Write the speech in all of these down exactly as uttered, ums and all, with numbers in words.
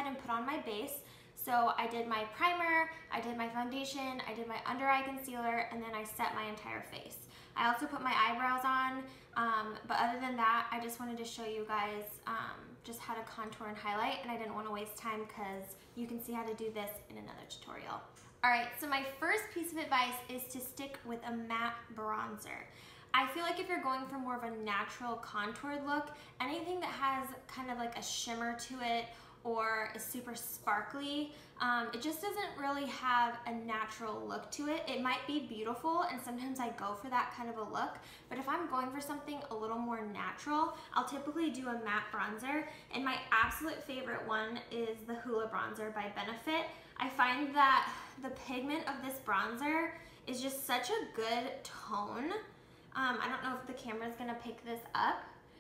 ahead and put on my base. So I did my primer, I did my foundation, I did my under eye concealer, and then I set my entire face. I also put my eyebrows on, um, but other than that, I just wanted to show you guys um, just how to contour and highlight, and I didn't want to waste time because you can see how to do this in another tutorial. Alright, so my first piece of advice is to stick with a matte bronzer. I feel like if you're going for more of a natural contoured look, anything that has kind of like a shimmer to it or is super sparkly, um, it just doesn't really have a natural look to it. It might be beautiful, and sometimes I go for that kind of a look, but if I'm going for something a little more natural, I'll typically do a matte bronzer, and my absolute favorite one is the Hoola Bronzer by Benefit. I find that the pigment of this bronzer is just such a good tone. Um, I don't know if the camera's gonna pick this up,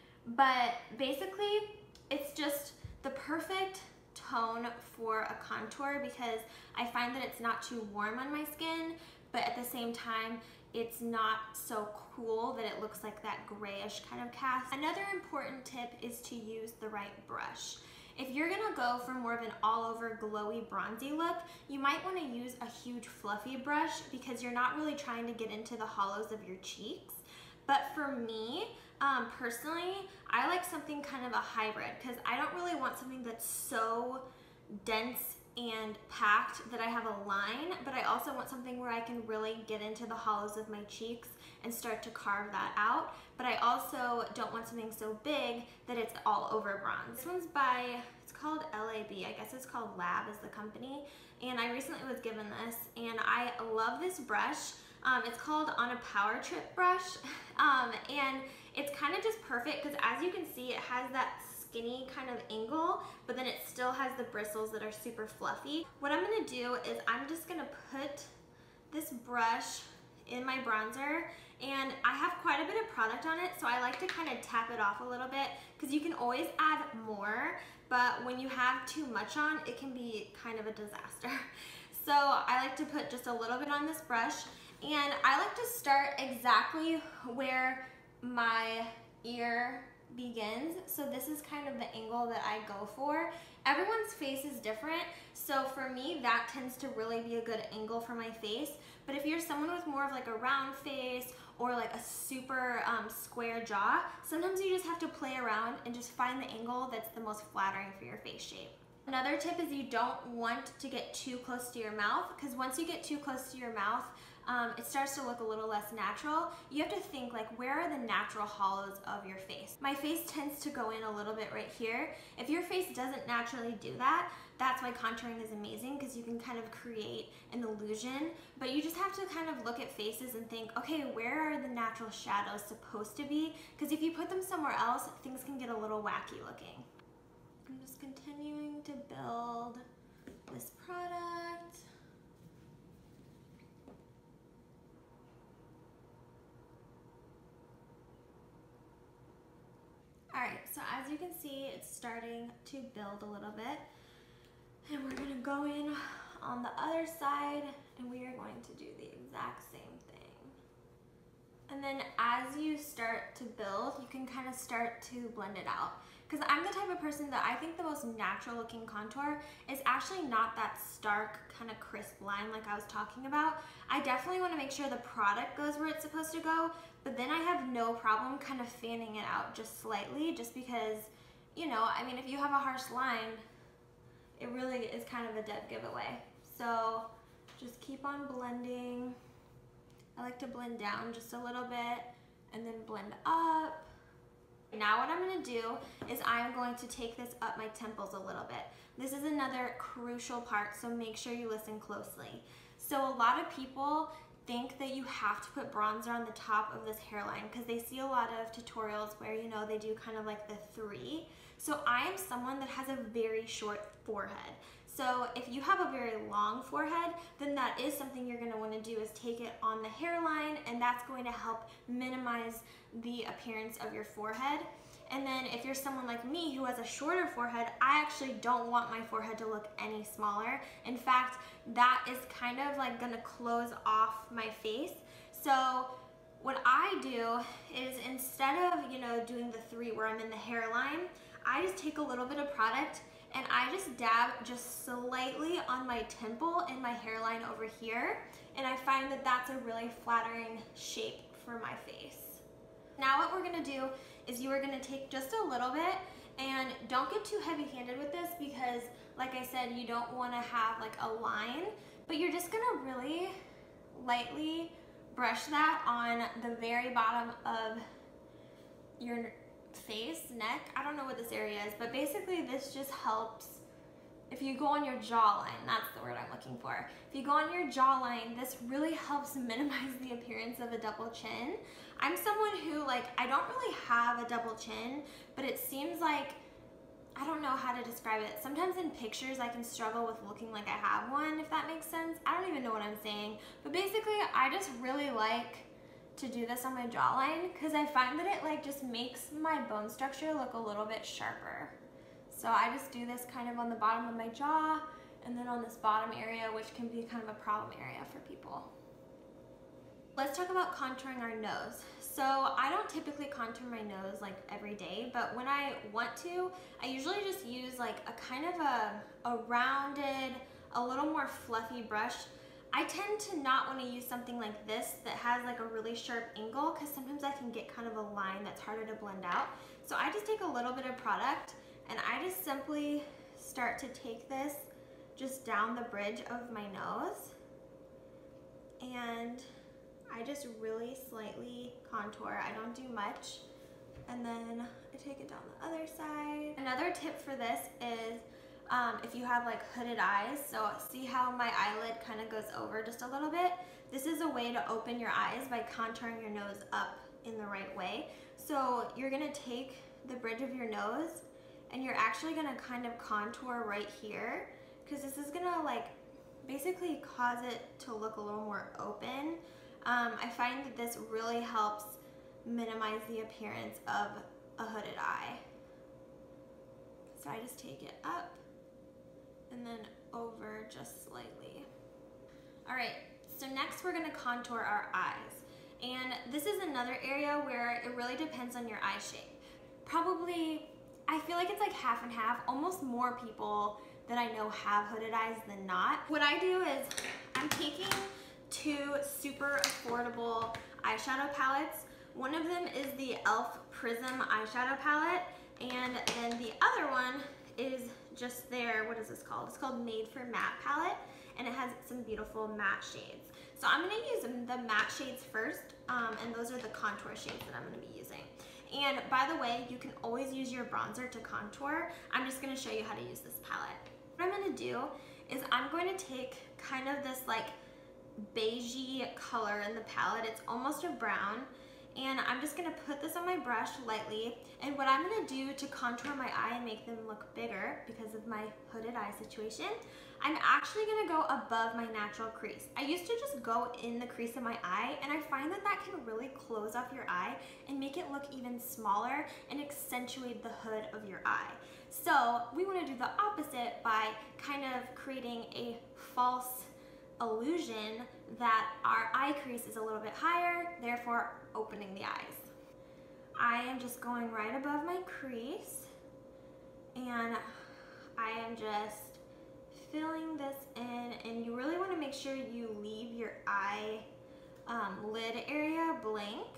but basically it's just the perfect tone for a contour because I find that it's not too warm on my skin, but at the same time, it's not so cool that it looks like that grayish kind of cast. Another important tip is to use the right brush. If you're gonna go for more of an all-over glowy bronzy look, you might wanna use a huge fluffy brush because you're not really trying to get into the hollows of your cheeks. But for me, um, personally, I like something kind of a hybrid because I don't really want something that's so dense and packed that I have a line, but I also want something where I can really get into the hollows of my cheeks and start to carve that out. But I also don't want something so big that it's all over bronze. This one's by, it's called L A B, I guess it's called Lab is the company, and I recently was given this, and I love this brush. Um, it's called On a Power Trip brush, um, and it's kind of just perfect because as you can see, it has that skinny kind of angle, but then it still has the bristles that are super fluffy. What I'm gonna do is I'm just gonna put this brush in my bronzer, and I have quite a bit of product on it, so I like to kind of tap it off a little bit because you can always add more, but when you have too much on, it can be kind of a disaster. So I like to put just a little bit on this brush, and I like to start exactly where my ear begins. So this is kind of the angle that I go for. Everyone's face is different, so for me that tends to really be a good angle for my face. But if you're someone with more of like a round face or like a super um, square jaw, sometimes you just have to play around and just find the angle that's the most flattering for your face shape. Another tip is you don't want to get too close to your mouth, because once you get too close to your mouth, Um, it starts to look a little less natural. You have to think like, where are the natural hollows of your face? My face tends to go in a little bit right here. If your face doesn't naturally do that, that's why contouring is amazing, because you can kind of create an illusion, but you just have to kind of look at faces and think, okay, where are the natural shadows supposed to be? Because if you put them somewhere else, things can get a little wacky looking. I'm just continuing to build this product. Alright, so as you can see, it's starting to build a little bit. And we're going to go in on the other side, and we are going to do the exact same thing. And then as you start to build, you can kind of start to blend it out. Because I'm the type of person that I think the most natural looking contour is actually not that stark, kind of crisp line like I was talking about. I definitely want to make sure the product goes where it's supposed to go, but then I have no problem kind of fanning it out just slightly, just because, you know, I mean, if you have a harsh line, it really is kind of a dead giveaway. So just keep on blending. I like to blend down just a little bit and then blend up. Now what I'm going to do is I'm going to take this up my temples a little bit. This is another crucial part, so make sure you listen closely. So a lot of people think that you have to put bronzer on the top of this hairline because they see a lot of tutorials where, you know, they do kind of like the three. So I am someone that has a very short forehead. So if you have a very long forehead, then that is something you're going to want to do is take it on the hairline, and that's going to help minimize the appearance of your forehead. And then if you're someone like me who has a shorter forehead, I actually don't want my forehead to look any smaller. In fact, that is kind of like going to close off my face. So what I do is, instead of, you know, doing the three where I'm in the hairline, I just take a little bit of product and I just dab just slightly on my temple and my hairline over here, and I find that that's a really flattering shape for my face. Now what we're gonna do is you are gonna take just a little bit, and don't get too heavy-handed with this because, like I said, you don't wanna have like a line, but you're just gonna really lightly brush that on the very bottom of your face, neck. I don't know what this area is, but basically this just helps. If you go on your jawline, that's the word I'm looking for. If you go on your jawline, this really helps minimize the appearance of a double chin. I'm someone who, like, I don't really have a double chin, but it seems like, I don't know how to describe it. Sometimes in pictures I can struggle with looking like I have one, if that makes sense. I don't even know what I'm saying. But basically, I just really like to do this on my jawline because I find that it like just makes my bone structure look a little bit sharper. So I just do this kind of on the bottom of my jaw and then on this bottom area, which can be kind of a problem area for people. Let's talk about contouring our nose. So I don't typically contour my nose like every day, but when I want to, I usually just use like a kind of a, a rounded, a little more fluffy brush. I tend to not want to use something like this that has like a really sharp angle because sometimes I can get kind of a line that's harder to blend out. So I just take a little bit of product and I just simply start to take this just down the bridge of my nose, and I just really slightly contour. I don't do much. And then I take it down the other side. Another tip for this is um, if you have like hooded eyes, so see how my eyelid kind of goes over just a little bit? This is a way to open your eyes by contouring your nose up in the right way. So you're gonna take the bridge of your nose and you're actually gonna kind of contour right here, because this is gonna like basically cause it to look a little more open. Um, I find that this really helps minimize the appearance of a hooded eye. So I just take it up and then over just slightly. All right, so next we're gonna contour our eyes. And this is another area where it really depends on your eye shape. Probably, I feel like it's like half and half. Almost more people that I know have hooded eyes than not. What I do is I'm taking two super affordable eyeshadow palettes. One of them is the e l f Prism eyeshadow palette, and then the other one is just their, what is this called? It's called Made for Matte palette, and it has some beautiful matte shades. So I'm gonna use the matte shades first, um, and those are the contour shades that I'm gonna be using. And by the way, you can always use your bronzer to contour. I'm just gonna show you how to use this palette. What I'm gonna do is I'm going to take kind of this like beigey color in the palette. It's almost a brown, and I'm just gonna put this on my brush lightly, and what I'm gonna do to contour my eye and make them look bigger because of my hooded eye situation, I'm actually gonna go above my natural crease. I used to just go in the crease of my eye, and I find that that can really close off your eye and make it look even smaller and accentuate the hood of your eye. So we wanna do the opposite by kind of creating a false illusion that our eye crease is a little bit higher, therefore opening the eyes. I am just going right above my crease, and I am just filling this in, and you really want to make sure you leave your eye um, lid area blank,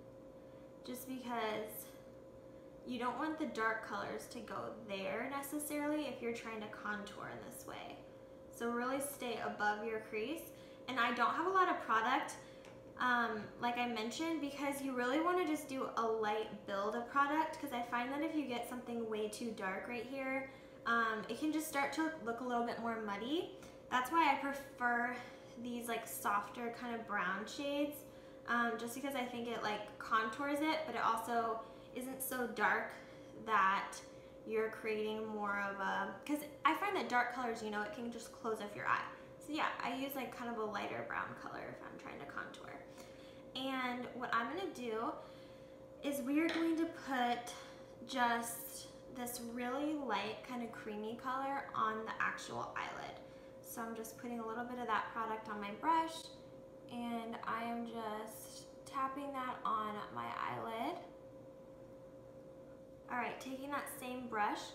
just because you don't want the dark colors to go there necessarily if you're trying to contour in this way. So really stay above your crease. And I don't have a lot of product, um, like I mentioned, because you really want to just do a light build of product, because I find that if you get something way too dark right here, um, it can just start to look a little bit more muddy. That's why I prefer these like softer kind of brown shades, um, just because I think it like contours it, but it also isn't so dark that you're creating more of a, because I find that dark colors, you know, it can just close off your eye. So yeah, I use like kind of a lighter brown color if I'm trying to contour. And what I'm gonna do is we're going to put just this really light kind of creamy color on the actual eyelid. So I'm just putting a little bit of that product on my brush, and I am just tapping that on my eyelid. All right, taking that same brush,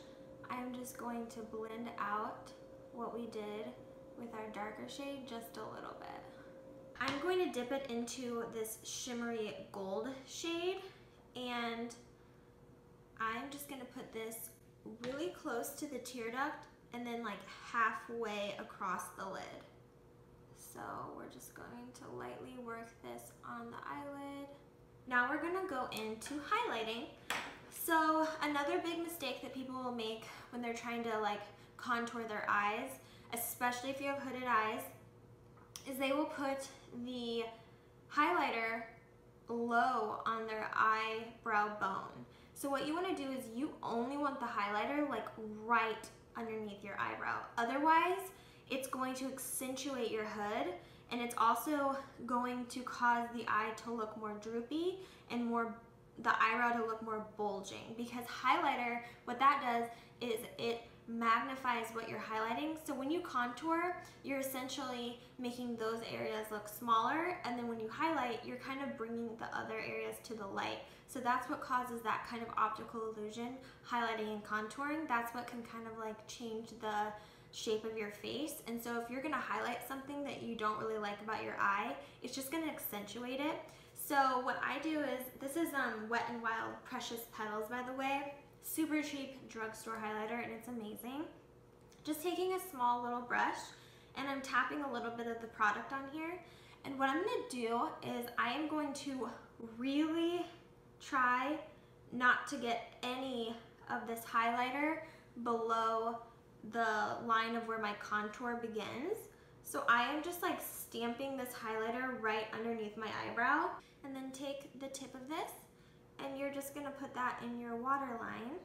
I'm just going to blend out what we did with our darker shade just a little bit. I'm going to dip it into this shimmery gold shade, and I'm just gonna put this really close to the tear duct and then like halfway across the lid. So we're just going to lightly work this on the eyelid. Now we're gonna go into highlighting. So another big mistake that people will make when they're trying to like contour their eyes, especially if you have hooded eyes, is they will put the highlighter low on their eyebrow bone. So what you want to do is you only want the highlighter like right underneath your eyebrow. Otherwise, it's going to accentuate your hood, and it's also going to cause the eye to look more droopy and more the eyebrow to look more bulging, because highlighter, what that does is it magnifies what you're highlighting. So when you contour, you're essentially making those areas look smaller, and then when you highlight, you're kind of bringing the other areas to the light. So that's what causes that kind of optical illusion, highlighting and contouring. That's what can kind of like change the shape of your face. And so if you're gonna highlight something that you don't really like about your eye, it's just gonna accentuate it. So what I do is, this is um, Wet n Wild Precious Petals, by the way. Super cheap drugstore highlighter, and it's amazing. Just taking a small little brush, and I'm tapping a little bit of the product on here. And what I'm gonna do is I am going to really try not to get any of this highlighter below the line of where my contour begins. So I am just like stamping this highlighter right underneath my eyebrow, and then take the tip of this, and you're just gonna put that in your waterline.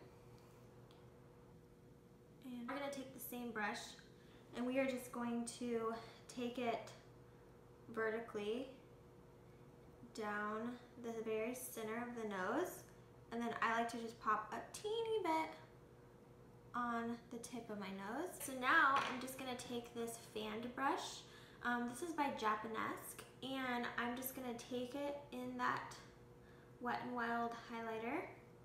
And we're gonna take the same brush, and we are just going to take it vertically down the very center of the nose, and then I like to just pop a teeny bit on the tip of my nose. So now I'm just gonna take this fanned brush. Um, this is by Japanesque, and I'm just gonna take it in that Wet n Wild highlighter.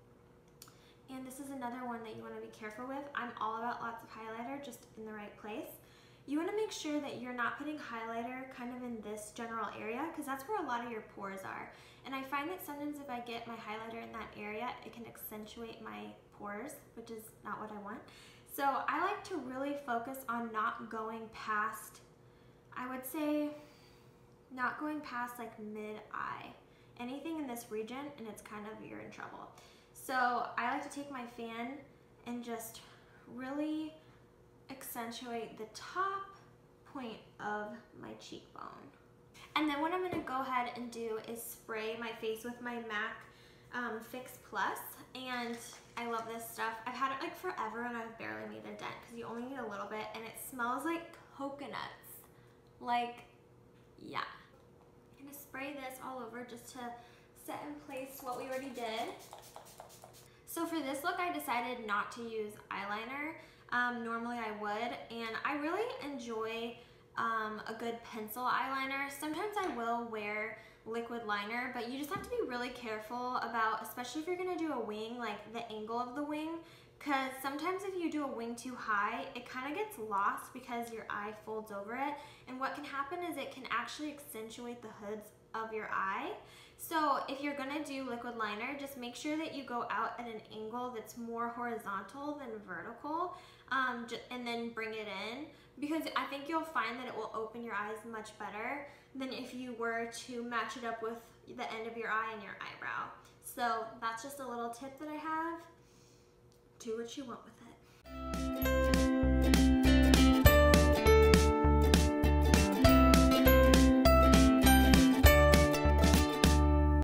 And this is another one that you wanna be careful with. I'm all about lots of highlighter, just in the right place. You wanna make sure that you're not putting highlighter kind of in this general area, because that's where a lot of your pores are. And I find that sometimes if I get my highlighter in that area, it can accentuate my pores, which is not what I want. So I like to really focus on not going past, I would say, not going past like mid-eye. Anything in this region, and it's kind of, you're in trouble. So I like to take my fan and just really accentuate the top point of my cheekbone. And then what I'm gonna go ahead and do is spray my face with my MAC um, Fix Plus, and I love this stuff. I've had it like forever, and I've barely made a dent because you only need a little bit, and it smells like coconuts. Like, yeah. I'm gonna spray this all over just to set in place what we already did. So for this look, I decided not to use eyeliner. Um, normally I would, and I really enjoy um, a good pencil eyeliner. Sometimes I will wear liquid liner, but you just have to be really careful about, especially if you're gonna do a wing, like the angle of the wing, because sometimes if you do a wing too high, it kind of gets lost because your eye folds over it, and what can happen is it can actually accentuate the hoods of your eye. So if you're gonna do liquid liner, just make sure that you go out at an angle that's more horizontal than vertical, um, and then bring it in, because I think you'll find that it will open your eyes much better than if you were to match it up with the end of your eye and your eyebrow. So that's just a little tip that I have. Do what you want with it.